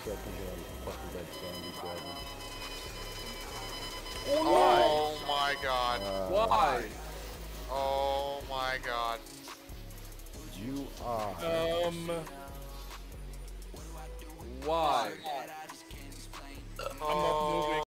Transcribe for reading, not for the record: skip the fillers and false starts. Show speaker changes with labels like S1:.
S1: seconds and I'm fucking dead zombie
S2: Oh my god.
S3: Why?
S2: Oh my god.
S1: You are.